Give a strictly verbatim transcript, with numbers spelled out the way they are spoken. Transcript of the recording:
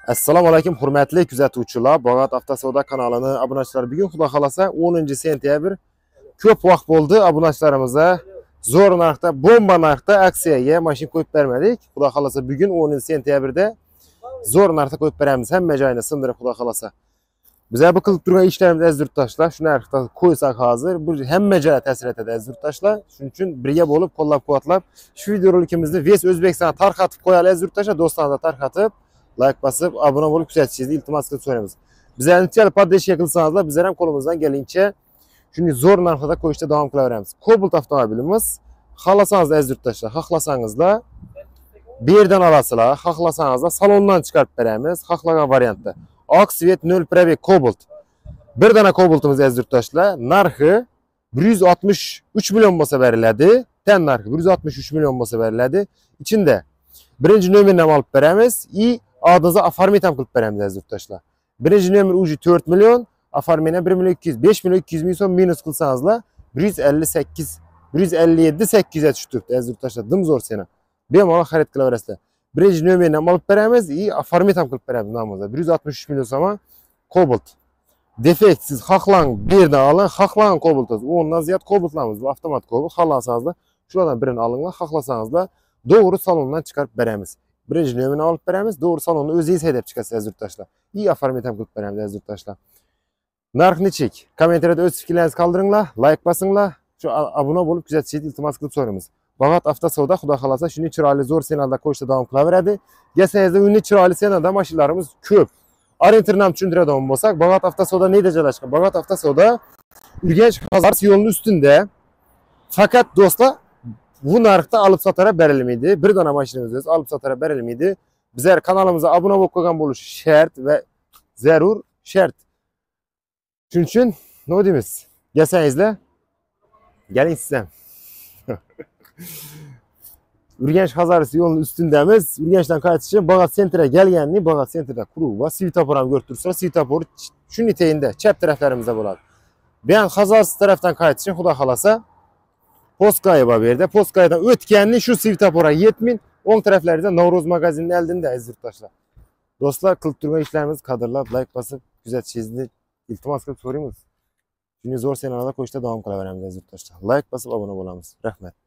Assalomu alaykum hurmatli kuzatuvchilar. Bog'at Avtosavdo kanalini obunachilar, bugun xudo xolasa o'ninchi sentyabr ko'p vaqt bo'ldi obunachilarimizga zo'r narxda, bomba narxda aksiyaga mashina qo'yib bermadik. Xudo xolasa bugun o'ninchi sentyabrda zo'r narxda qo'yib beramiz. Hamma joyini sindirib xudo xolasa. Bizlar bu qilib turgan ishlarimizni aziz yurtdoshlar, shu narxda qo'ysak hozir bu hamma joyga ta'sir etadi aziz yurtdoshlar. Shuning uchun birga bo'lib qo'llab-quvvatlab shu videorolikimizni Ves O'zbekistonga tarqatib qo'yaylik aziz yurtdoshlar, do'stlarga tarqatib like basıp abone olup kuzatishingizni iltimos qilib so'raymiz. Bizlarni chal podдержка qilsangizlar, bizlar ham qo'limizdan kelgancha shunday zo'r narxda qo'yishda davom qilaveramiz. Cobalt avtomobilimiz, xohlasangiz aziz yurtdoshlar, xohlasangizlar bu yerdan olasizlar, xohlasangizlar salondan chiqarib beramiz, xohlagan variantda. Oq svet nol probeg Cobalt. Bir dana Cobaltimiz aziz yurtdoshlar, narxi bir yuz oltmish uch million bo'lsa beriladi. Tan narxi bir yuz oltmish uch million bo'lsa beriladi. İçinde birinchi nomerni olib beramiz и adınıza afarmiyat ham qilib beramiz aziz yurtdoshlar. Birinchi nomer uji to'rt million, afarmiyat bir million ikki yuz, besh million ikki yuz ming so'm minus qilsangizlar bir yuz ellik sakkiz, bir yuz ellik yetti sakkiz ga tushib turibdi aziz yurtdoshlar. Dim zo'r seni. Bemalol xarid qilaverasizlar. Birinchi nomerni olib beramiz и afarmiyat ham qilib beramiz namozda. bir yuz oltmish uch million so'm Cobalt. Defektsiz xohlang bir yerdan oling, xohlang Cobalt. o'ndan ziyod Cobaltlarimiz bu avtomat Cobalt. Xohlasangizlar shulardan birini olinglar, xohlasangizlar doğru salondan çıkarıp beramiz. Birinci nömrəni alıb beramiz, doğru salonda özünüz hedef çıxasınız aziz yurtdoshlar. İyi afarmiyat ham qilib beramiz aziz yurtdoshlar. Narx neçik? Kommentariyada öz fikrlərinizni qaldırыңlar, like basыңlar. Şu abone olup kuzatishingizni iltimos qilib so'raymiz. Bog'at Avtosavdo xudo xolasa shuni chiroyli zo'r senalda qo'yishda davom qilaveradi. Gelsangizda uni chiroyli senalda mashinalarimiz ko'p. Orientirni ham tushuntiradigan bo'lsak, Bog'at Avtosavdo neyda joylashgan? Bog'at Avtosavdo Urganch Qozog'iston yo'lining ustida. Fakat do'stlar bu narxda alıp satara berilmeydi. Bir dana maşinimiz alıp satara berilmeydi. Bizler kanalımıza abone olup koygan buluş şart ve zarur şart. Çünkü için ne deyimiz? Gelsengizler gelin sizden. Urganch Qozog'iston yo'lunun üstündemiz. Urganchdan qaytish uchun Bog'at sentrga kelganni, Bog'at sentrda quruq va svetofor ham ko'rib tursa, svetofor shuni teyinda chap taraflarimizda bo'ladi. Ben Qozog'iston tarafdan qaytish uchun xudo xolasa Poskaya var yerde. Poskaya'dan ötkenli şu svetofor'a yetmin. On taraflarında Navroz magazininin eldinde aziz yurtdoshlar. Dostlar, qilib turgan ishlarimiz qadrlab, like basıp kuzatishingizni iltimos qilib so'raymiz. Shuni zo'r senalda qo'yishda davom qilaveramiz aziz yurtdoshlar. Like basıp abone bo'lamiz. Rahmat.